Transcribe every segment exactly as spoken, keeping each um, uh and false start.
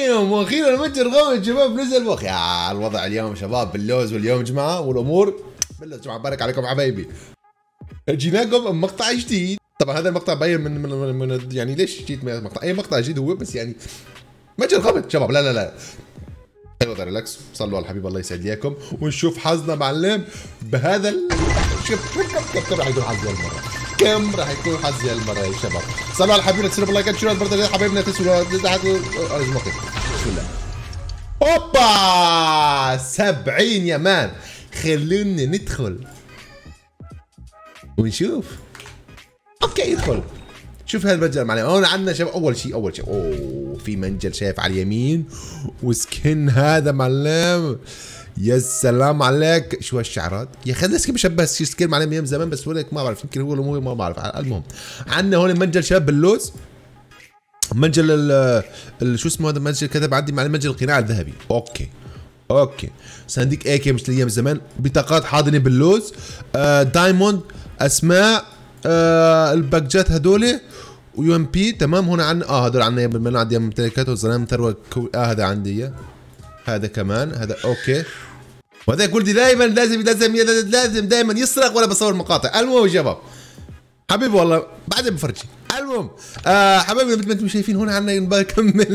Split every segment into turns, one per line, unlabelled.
دايم واخيرا المتجر غامض شباب نزل بخ يا الوضع اليوم شباب باللوز واليوم جماعه والامور باللوز جماعه بارك عليكم حبايبي. جيناكم مقطع جديد، طبعا هذا المقطع باين من من, من يعني ليش جيت مقطع اي مقطع جديد هو بس يعني متجر غامض شباب. لا لا لا ايوه ريلاكس، صلوا على الحبيب الله يسعد ليكم ونشوف حظنا معلم بهذا ال... شوف كم كم راح يكون حظي هالمره، كم راح يكون حظي هالمره يا شباب. صلوا على الحبيب، تسيبوا لايكات شو برضه حبايبنا، تسووا تحت بسم الله. اوبا سبعين يا مان، خلونا ندخل ونشوف. اوكي ادخل شوف هذا المنجل معلم. هون عندنا شباب اول شيء اول شيء اوه في منجل شايف على اليمين وسكن هذا معلم. يا سلام عليك شو هالشعرات يا اخي، السكن بشبه سكن معلم ايام زمان بس ولك ما بعرف يمكن هو ولا مو ما بعرف. المهم عندنا هون منجل شباب باللوز، منجل ال شو اسمه هذا المنجل كتب عندي مع المنجل القناع الذهبي. اوكي اوكي صناديق ايكي مثل ايام زمان، بطاقات حاضنه باللوز، آه دايموند، اسماء، آه الباكجات هذول ويو ام بي تمام. هون عندنا اه هذول عندنا بالمنع عندي ممتلكات وظلام ثروه اه هذا عندي هذا كمان هذا اوكي. وهذا يقول لي دائما لازم لازم لازم دائما يسرق ولا بصور مقاطع. المهم يا شباب حبيبي والله بعدين بفرجي. المهم آه حبايبي مثل ما انتم شايفين هون عندنا بكمل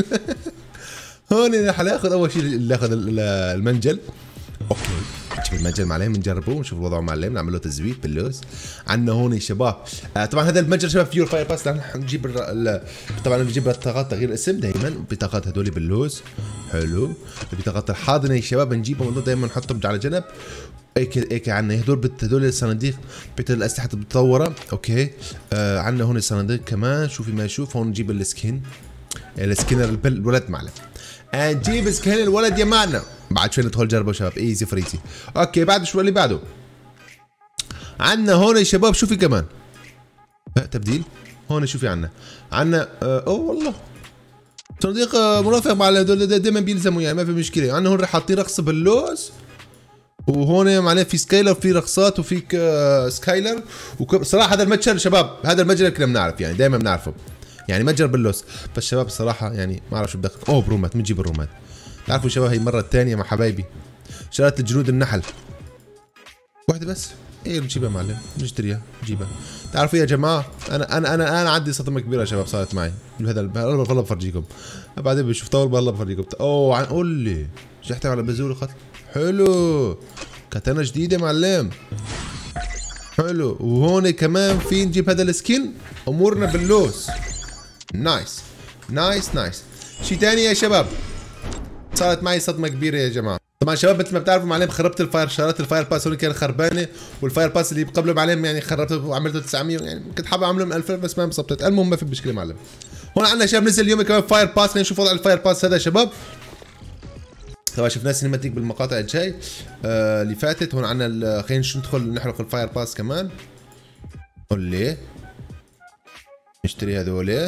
هون رح ناخذ اول شيء ناخذ المنجل. اوكي نجيب المنجل معلم نجربه ونشوف وضعه معلم، نعمل له تزويد باللوز. عندنا هون يا شباب آه طبعا هذا المنجل شباب فيه فاير باس، رح نجيب طبعا بنجيب بطاقات تغيير اسم دائما، بطاقات هذول باللوز حلو. البطاقات الحاضنه يا شباب نجيبهم دائما نحطهم على جنب. هيك هيك عندنا هدول هدول الصناديق بيت الاسلحه المتطوره. اوكي آه عندنا هون الصناديق كمان شوفي ما اشوف. هون نجيب السكين السكينر الولد معلم، نجيب سكين الولد يا معنا. بعد شوي ندخل نجربه شباب ايزي فريزي. اوكي بعد شوي اللي بعده عندنا هون يا شباب شوفي كمان تبديل. هون شوفي عندنا عندنا آه اوه والله صناديق آه مرافق مع دائما بيلزموا يعني ما في مشكله. عندنا هون حاطين رقص باللوز، وهون معلم في سكايلر في رقصات وفيك آه سكايلر. وصراحه هذا المتجر شباب هذا المتجر كنا بنعرف يعني دائما بنعرفه يعني متجر باللوز، بس شباب الصراحه يعني ما اعرف شو بدك. اوه برومات بنجيب الرومات. تعرفوا شباب هي المره الثانيه مع حبايبي شريت جنود النحل واحده بس ايه بنجيبها معلم نشتريها نجيبها. تعرفوا يا جماعه انا انا انا انا عندي صدمه كبيره يا شباب صارت معي بهذا والله بفرجيكم بعدين بشوف طول والله بفرجيكم. اوه عن قول لي رجعت على بزول قتل حلو كاتانا جديده معلم حلو. وهون كمان في نجيب هذا السكين امورنا باللوز. نايس نايس نايس. شيء ثاني يا شباب صارت معي صدمه كبيره يا جماعه. طبعا شباب مثل ما بتعرفوا معلم خربت الفاير شغلات الفاير باس هون كانت خربانه، والفاير باس اللي قبله معلم يعني خربته وعملته تسعمية يعني كنت حابب اعمله من ألف بس ما انبسطت. المهم ما في مشكله معلم. هون عندنا شباب نزل اليوم كمان فاير باس. خلينا نشوف وضع الفاير باس هذا يا شباب. طبعا شفناه سينماتيك بالمقاطع الجاي آه اللي فاتت. هون عندنا خلينا ندخل نحرق الفاير باس كمان. قول لي نشتري هذول.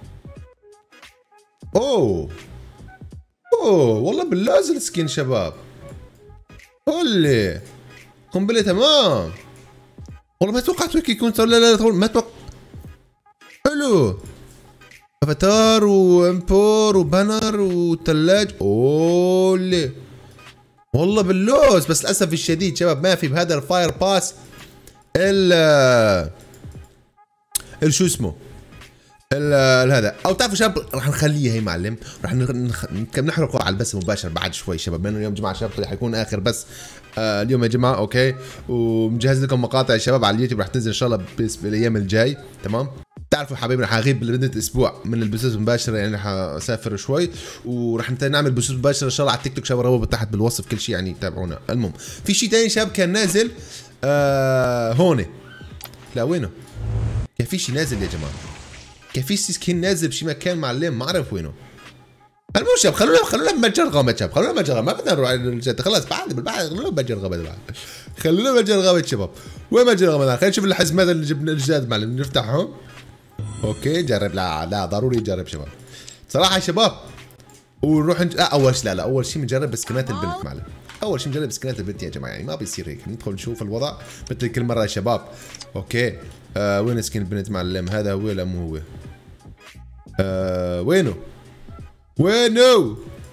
اوه اوه والله باللوز السكين شباب. قول لي قنبله تمام والله ما توقعت هيك يكون. لا لا لا ما توقع. حلو افاتار وامبور وبانر وثلاج. اوه والله باللوز بس للاسف الشديد شباب ما في بهذا الفاير باس ال ال شو اسمه هذا. او تعرفوا شباب رح نخليها هي معلم رح نحرقه على البث المباشر بعد شوي شباب، لانه اليوم جماعه شباب رح يكون اخر بث آه اليوم يا جماعه. اوكي ومجهز لكم مقاطع يا شباب على اليوتيوب رح تنزل ان شاء الله بالايام الجاي تمام. بتعرفوا حبايبي رح اغيب لمده اسبوع من البثوث المباشره يعني رح اسافر شوي ورح نعمل بثوث مباشره ان شاء الله على التيك توك شباب. روابط تحت بالوصف كل شيء يعني تابعونا. المهم في شيء ثاني شباب كان نازل آه هون. لا وينه؟ كان في شيء نازل يا جماعه، كان في سكين نازل بشي مكان معلم ما اعرف وينه. المهم شباب خلونا خلونا بمتجر غامض شباب خلونا بمتجر غامض ما بدنا نروح خلاص بعد بالبعد خلونا بمتجر غامض بعد خلونا بمتجر غامض شباب. وين متجر غامض؟ خلينا نشوف الحزمات اللي جبنا الجداد معلم نفتحهم. اوكي جرب. لا لا ضروري نجرب شباب صراحه يا شباب. ونروح نج... لا اول شيء لا لا اول شيء بنجرب سكنات البنت معلم. اول شيء نجرب سكنات البنت يا جماعه يعني ما بيصير هيك. ندخل نشوف الوضع مثل كل مره يا شباب. اوكي آه وين سكن البنت معلم؟ هذا هو ولا مو هو؟ آه وينه؟ وينه؟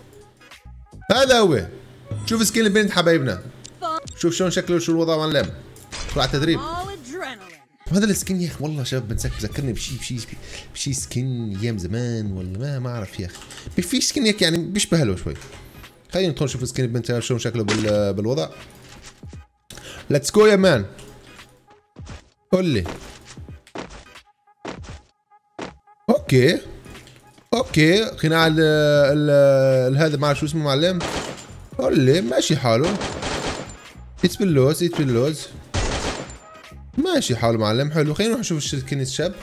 هذا هو. شوف سكين البنت حبايبنا، شوف شلون شكله، شو الوضع معلم. طلع تدريب. هذا السكين يا اخي والله شباب بنسك بذكرني بشيء بشيء بشيء سكين ايام زمان ولا ما ما اعرف يا اخي. في سكين هيك يعني بيشبه له شوي. خلينا ندخل نشوف سكين البنت شلون شكله بال بالوضع. ليتس جو يا مان. قول لي. اوكي اوكي قناع ال ال هذا ما شو اسمه معلم. قول لي ماشي حاله. ايت باللوز ايت باللوز ماشي حاله معلم حلو. خلينا نروح نشوف سكين الشاب.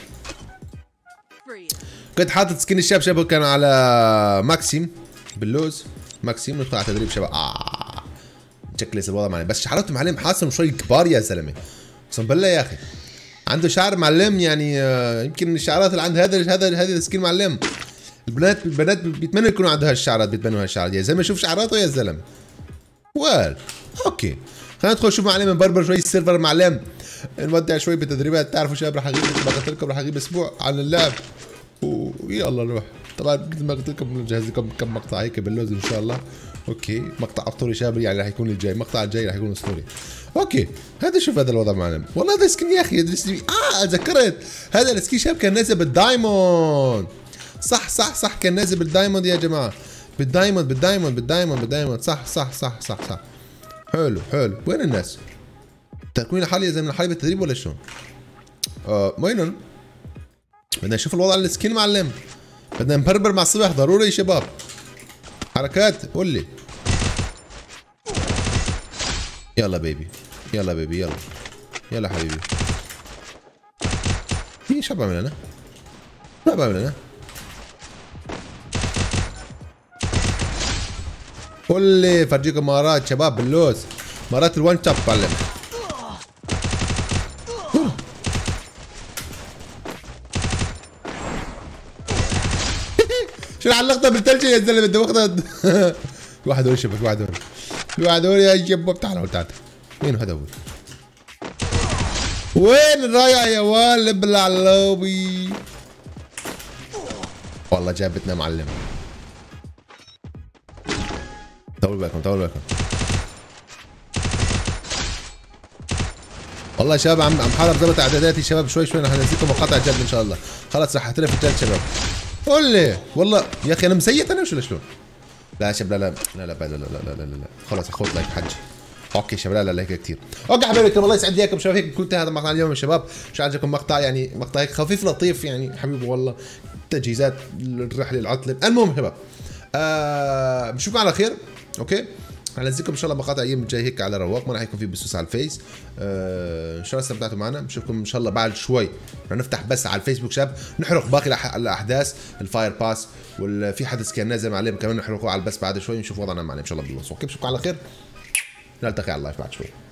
كنت حاطط سكين الشاب شباب كان على ماكسيم باللوز. ماكسيم ندخل على تدريب شباب. اه شكل الوضع معلم بس شعراته معلم حاسهم شوي كبار يا زلمه اقسم بالله يا اخي. عنده شعر معلم يعني آه يمكن الشعرات اللي عند هذا هذا هذا السكين معلم. البنات البنات بيتمنوا يكونوا عندها هالشعرات بيتمنوا هالشعرات يا زلمه. شوف شعراته يا زلمه. وال اوكي خلينا ندخل نشوف معلم نبربر شوي السيرفر معلم. نودع شوي بالتدريبات. تعرفوا شباب رح اغيب مثل ما قلت لكم رح اغيب اسبوع عن اللعب ويلا نروح. طبعا مثل ما قلت لكم بنجهز لكم كم مقطع هيك باللوز ان شاء الله. اوكي مقطع اسطوري شباب يعني رح يكون الجاي. المقطع الجاي رح يكون اسطوري. اوكي هذا شوف هذا الوضع معلم. والله هذا سكين يا اخي اه تذكرت هذا السكين شباب كان نازل بالدايموند. صح صح صح كان نازل بالدايموند يا جماعه. بالدايموند بالدايموند بالدايموند بالدايموند صح صح صح صح صح. حلو حلو. وين الناس؟ تكوين حالي يا زلمه حالي بالتدريب ولا شلون؟ آه وينهم؟ بدنا نشوف الوضع على السكين معلم. بدنا نبربر مع الصبح ضروري يا شباب. حركات قول لي. يلا بيبي يلا بيبي يلا يلا حبيبي. في شو بعمل انا؟ ما بعمل انا. قول لي فرجيكم مهارات شباب باللوز. مهارات الوان تاب معلم. شو علقتها بالثلج يا زلمه بدي واخذها. واحد هون شبك واحد هون واحد هون يا شباب. تعال هون تعال. وين هذا هو؟ وين الرايع يا ولد بالعلوبي؟ والله جابتنا معلم. طولوا بالكم طولوا بالكم. والله يا شباب عم عم حاول اظبط اعداداتي شباب شوي شوي. رح انزلكم مقاطع جد ان شاء الله. خلص رح احترف الجد شباب. قول لي والله يا اخي انا مسيت انا ولا شلون؟ لا يا شباب لا لا لا لا لا لا لا لا لا لا خلص اخوت لايك حجي. اوكي شباب لا لا لا هيك كثير. اوكي حبايبي الله يسعد اياكم شباب. هيك كنت هذا مقطع اليوم يا شباب. مش عجبكم مقطع يعني مقطع هيك خفيف لطيف يعني حبيبي والله تجهيزات الرحله العطله. المهم شباب آه بنشوفكم على خير. اوكي هنزلكم ان شاء الله مقاطع ايام الجاي هيك على رواق. ما راح يكون في بثوث على الفيس. آه ان شاء الله استمتعتوا معنا. بنشوفكم ان شاء الله بعد شوي. رح نفتح بس على الفيسبوك شباب نحرق باقي الاحداث الفاير باس وفي حدث كان نازل معلم كمان نحرقه على البث بعد شوي نشوف وضعنا معنا ان شاء الله بالله. اوكي بشوفكم على خير. نلتقي على اللايف بعد شوي.